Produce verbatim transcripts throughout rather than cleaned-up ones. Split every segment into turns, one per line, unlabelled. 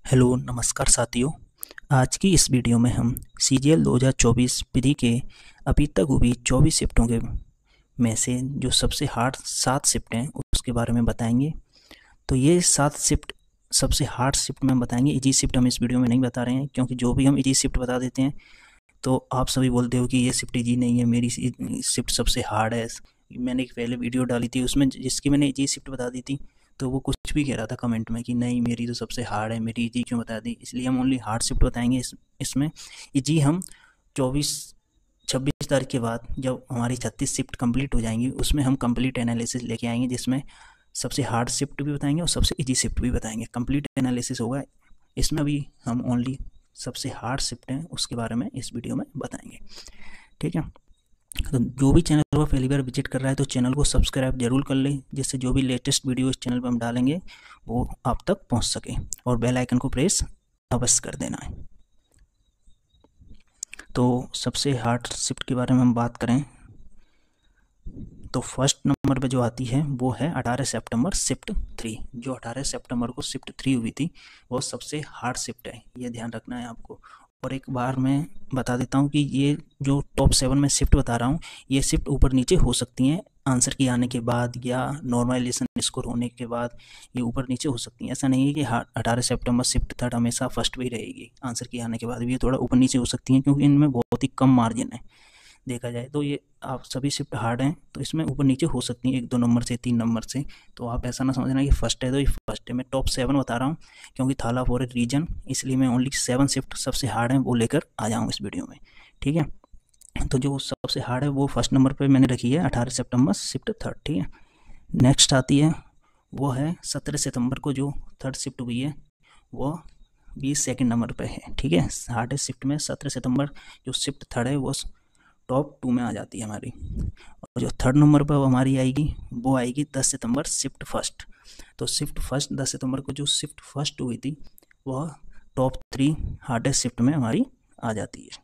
Hello नमस्कार साथियों। आज की इस वीडियो में हम सी जी एल दो हज़ार चौबीस प्री के अभी तक हुई चौबीस शिफ्टों के में से जो सबसे हार्ड सात शिफ्ट हैं उसके बारे में बताएंगे। तो ये सात शिफ्ट सबसे हार्ड शिफ्ट में बताएंगे। इजी शिफ्ट हम इस वीडियो में नहीं बता रहे हैं, क्योंकि जो भी हम इजी शिफ्ट बता देते हैं तो आप सभी बोलते हो कि ये शिफ्ट इजी नहीं है, मेरी शिफ्ट सबसे हार्ड है। मैंने एक पहले वीडियो डाली थी, उसमें जिसकी मैंने इजी शिफ्ट बता दी थी तो वो कुछ भी कह रहा था कमेंट में कि नहीं मेरी तो सबसे हार्ड है, मेरी इजी क्यों बता दी। इसलिए हम ओनली हार्ड शिफ्ट बताएंगे इस, इसमें इजी हम चौबीस छब्बीस तारीख के बाद जब हमारी छत्तीस शिफ्ट कंप्लीट हो जाएंगी उसमें हम कंप्लीट एनालिसिस लेके आएंगे, जिसमें सबसे हार्ड शिफ्ट भी बताएंगे और सबसे इजी शिफ्ट भी बताएंगे। कंप्लीट एनालिसिस होगा इसमें। अभी हम ओनली सबसे हार्ड शिफ्ट हैं उसके बारे में इस वीडियो में बताएंगे, ठीक है। तो जो भी चैनल पर पहली बार विजिट कर रहा है तो चैनल को सब्सक्राइब जरूर कर ले, जिससे जो भी लेटेस्ट वीडियो इस चैनल पर हम डालेंगे वो आप तक पहुंच सके, और बेल आइकन को प्रेस अवश्य कर देना है। तो सबसे हार्ड शिफ्ट के बारे में हम बात करें तो फर्स्ट नंबर पे जो आती है वो है अठारह सितंबर शिफ्ट थ्री। जो अठारह सितंबर को शिफ्ट थ्री हुई थी वो सबसे हार्ड शिफ्ट है, ये ध्यान रखना है आपको। और एक बार मैं बता देता हूँ कि ये जो टॉप सेवन में शिफ्ट बता रहा हूँ ये शिफ्ट ऊपर नीचे हो सकती हैं आंसर की आने के बाद या नॉर्मलाइजेशन स्कोर होने के बाद, ये ऊपर नीचे हो सकती हैं। ऐसा नहीं है कि अठारह सितंबर शिफ्ट थर्ड हमेशा फर्स्ट भी रहेगी, आंसर की आने के बाद भी ये थोड़ा ऊपर नीचे हो सकती हैं, क्योंकि इनमें बहुत ही कम मार्जिन है देखा जाए तो। ये आप सभी शिफ्ट हार्ड हैं तो इसमें ऊपर नीचे हो सकती हैं एक दो नंबर से, तीन नंबर से। तो आप ऐसा ना समझना कि फर्स्ट है तो ये फर्स्ट है। मैं टॉप सेवन बता रहा हूँ क्योंकि थाला फॉर ए रीजन, इसलिए मैं ओनली सेवन शिफ्ट सबसे हार्ड है वो लेकर आ जाऊँ इस वीडियो में, ठीक है। तो जो सबसे हार्ड है वो फर्स्ट नंबर पर मैंने रखी है अठारह सितंबर शिफ्ट थर्ड, ठीक है। नेक्स्ट आती है वो है सत्रह सितंबर को जो थर्ड शिफ्ट हुई है वो बीस सेकेंड नंबर पे है, ठीक है। हार्डेस्ट शिफ्ट में सत्रह सितंबर जो शिफ्ट थर्ड है वो टॉप टू में आ जाती है हमारी। और जो थर्ड नंबर पर हमारी आएगी वो आएगी दस सितंबर शिफ्ट फर्स्ट। तो शिफ्ट फर्स्ट दस सितंबर को जो शिफ्ट फर्स्ट हुई थी वह टॉप थ्री हार्डेस्ट शिफ्ट में हमारी आ जाती है।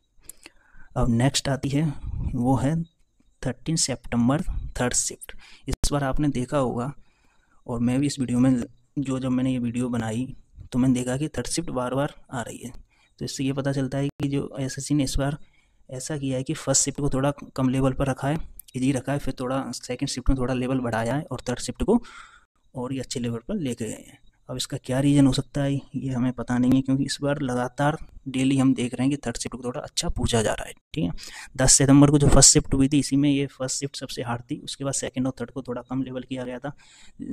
अब नेक्स्ट आती है वो है थर्टीन सितंबर थर्ड शिफ्ट। इस बार आपने देखा होगा और मैं भी इस वीडियो में जो जब मैंने ये वीडियो बनाई तो मैंने देखा कि थर्ड शिफ्ट बार बार आ रही है। तो इससे ये पता चलता है कि जो एसएससी ने इस बार ऐसा किया है कि फर्स्ट शिफ्ट को थोड़ा कम लेवल पर रखा है, इजी रखा है, फिर थोड़ा सेकंड शिफ्ट में थोड़ा लेवल बढ़ाया है और थर्ड शिफ्ट को और ही अच्छे लेवल पर लेके गए हैं। अब इसका क्या रीज़न हो सकता है ये हमें पता नहीं है, क्योंकि इस बार लगातार डेली हम देख रहे हैं कि थर्ड शिफ्ट को थोड़ा अच्छा पूछा जा रहा है, ठीक है। दस सितंबर को जो फर्स्ट शिफ्ट हुई थी इसी में ये फर्स्ट शिफ्ट सबसे हार्ड थी, उसके बाद सेकंड और थर्ड को थोड़ा कम लेवल किया गया था।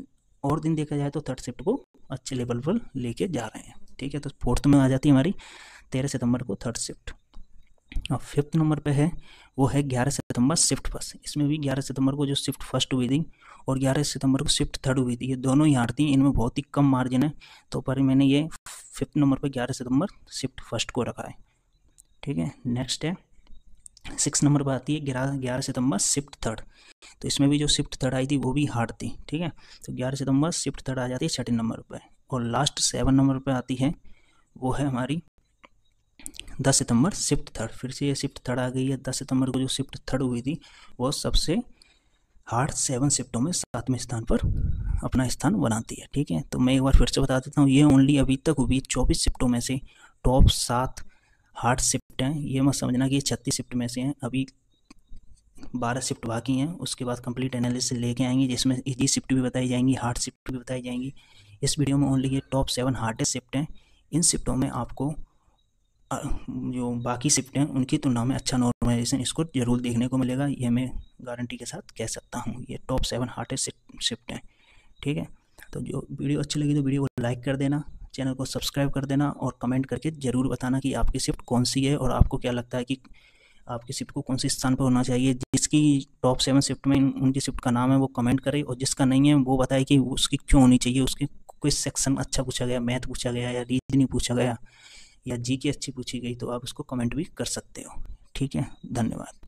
और दिन देखा जाए तो थर्ड शिफ्ट को अच्छे लेवल पर लेके जा रहे हैं, ठीक है। तो फोर्थ में आ जाती है हमारी तेरह सितंबर को थर्ड शिफ्ट। अब फिफ्थ नंबर पे है वो है ग्यारह सितंबर शिफ्ट फर्स्ट। इसमें भी ग्यारह सितंबर को जो शिफ्ट फर्स्ट हुई थी और ग्यारह सितंबर को शिफ्ट थर्ड हुई थी, ये दोनों ही हार थी, इनमें बहुत ही कम मार्जिन है। तो पर मैंने ये फिफ्थ नंबर पे ग्यारह सितंबर शिफ्ट फर्स्ट को रखा है, ठीक है। नेक्स्ट है सिक्स नंबर पर आती है ग्यारह ग्यारह सितंबर शिफ्ट थर्ड। तो इसमें भी जो शिफ्ट थर्ड आई थी वो भी हार्ड थी, ठीक है। तो ग्यारह सितंबर शिफ्ट थर्ड आ जाती है छठे नंबर पर। और लास्ट सेवन नंबर पर आती है वो है हमारी दस सितंबर शिफ्ट थर्ड। फिर से ये शिफ्ट थर्ड आ गई है। दस सितंबर को जो शिफ्ट थर्ड हुई थी वो सबसे हार्ड सेवन शिफ्टों में सातवें स्थान पर अपना स्थान बनाती है, ठीक है। तो मैं एक बार फिर से बता देता हूँ, ये ओनली अभी तक हुई चौबीस शिफ्टों में से टॉप सात हार्ड शिफ्ट हैं। ये मत समझना कि ये छत्तीस शिफ्ट में से हैं, अभी बारह शिफ्ट बाकी हैं। उसके बाद कंप्लीट एनालिसिस लेके आएंगे जिसमें इजी शिफ्ट भी बताई जाएंगी, हार्ड शिफ्ट भी बताई जाएंगी। इस वीडियो में ओनली ये टॉप सेवन हार्डेस्ट शिफ्ट हैं। इन शिफ्टों में आपको जो बाकी शिफ्ट हैं उनकी तुलना में अच्छा नॉर्मलाइजेशन इसको जरूर देखने को मिलेगा, ये मैं गारंटी के साथ कह सकता हूँ। ये टॉप सेवन हार्डेस्ट शिफ्ट हैं, ठीक है। तो जो वीडियो अच्छी लगी तो वीडियो को लाइक कर देना, चैनल को सब्सक्राइब कर देना और कमेंट करके ज़रूर बताना कि आपकी शिफ्ट कौन सी है और आपको क्या लगता है कि आपकी शिफ्ट को कौन सी स्थान पर होना चाहिए। जिसकी टॉप सेवन शिफ्ट में उनकी शिफ्ट का नाम है वो कमेंट करे, और जिसका नहीं है वो बताए कि उसकी क्यों होनी चाहिए। उसके कोई सेक्शन अच्छा पूछा गया, मैथ पूछा गया या रीजनिंग पूछा गया या जी की अच्छी पूछी गई तो आप उसको कमेंट भी कर सकते हो, ठीक है। धन्यवाद।